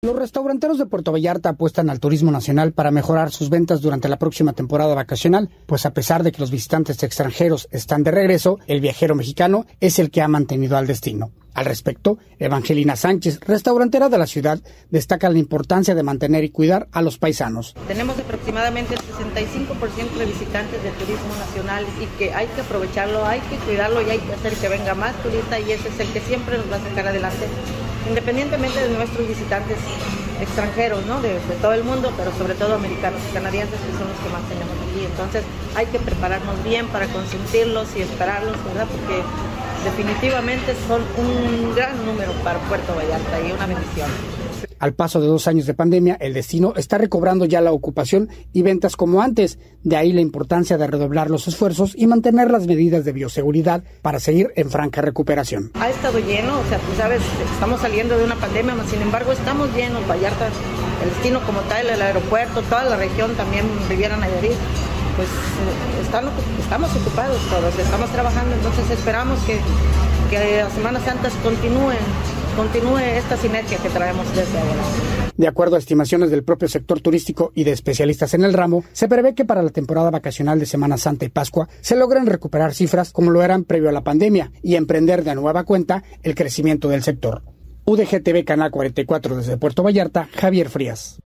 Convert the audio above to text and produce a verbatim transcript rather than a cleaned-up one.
Los restauranteros de Puerto Vallarta apuestan al turismo nacional para mejorar sus ventas durante la próxima temporada vacacional, pues a pesar de que los visitantes extranjeros están de regreso, el viajero mexicano es el que ha mantenido al destino. Al respecto, Evangelina Sánchez, restaurantera de la ciudad, destaca la importancia de mantener y cuidar a los paisanos. Tenemos aproximadamente el sesenta y cinco por ciento de visitantes de turismo nacional y que hay que aprovecharlo, hay que cuidarlo y hay que hacer que venga más turista, y ese es el que siempre nos va a sacar adelante, independientemente de nuestros visitantes extranjeros, ¿no? de, de todo el mundo, pero sobre todo americanos y canadienses, que son los que más tenemos aquí. Entonces hay que prepararnos bien para consentirlos y esperarlos, ¿verdad? Porque definitivamente son un gran número para Puerto Vallarta y una bendición. Al paso de dos años de pandemia, el destino está recobrando ya la ocupación y ventas como antes. De ahí la importancia de redoblar los esfuerzos y mantener las medidas de bioseguridad para seguir en franca recuperación. Ha estado lleno, o sea, tú sabes, estamos saliendo de una pandemia, sin embargo estamos llenos. Vallarta, el destino como tal, el aeropuerto, toda la región, también Riviera Nayarit, pues están, estamos ocupados todos, estamos trabajando, entonces esperamos que, que las Semanas Santas continúen, continúe esta sinergia que traemos desde ahora. De acuerdo a estimaciones del propio sector turístico y de especialistas en el ramo, se prevé que para la temporada vacacional de Semana Santa y Pascua se logren recuperar cifras como lo eran previo a la pandemia y emprender de nueva cuenta el crecimiento del sector. U D G T V Canal cuarenta y cuatro desde Puerto Vallarta, Javier Frías.